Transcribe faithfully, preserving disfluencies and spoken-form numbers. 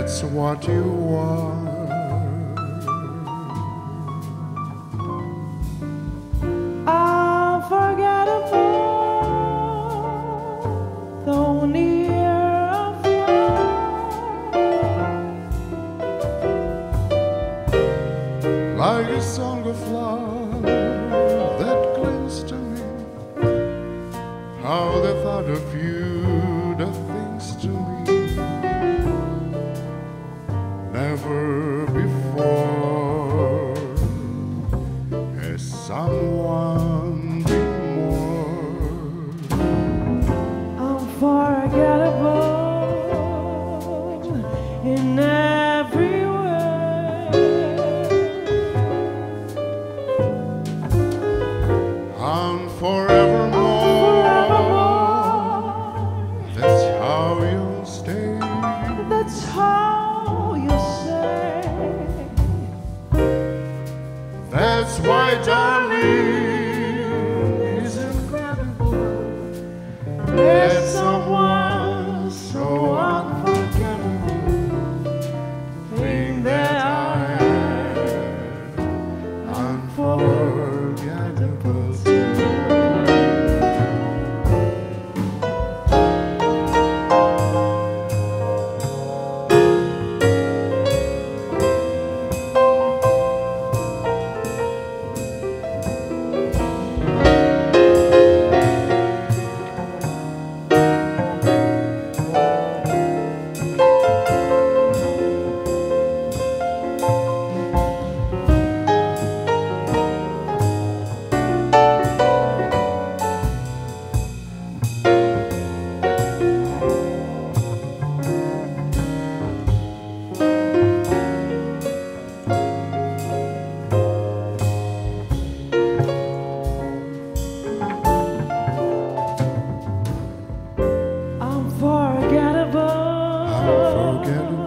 That's what you are. Unforgettable, though near or far, like a song of love that clings to me. How the thought of you does things to me never before has someone been more unforgettable in every way, and forevermore. That's how you'll stay. That's how you say. That's why, darling, it's incredible that someone so unforgettable think that I am unforgettable too. Unforgettable. Unforgettable.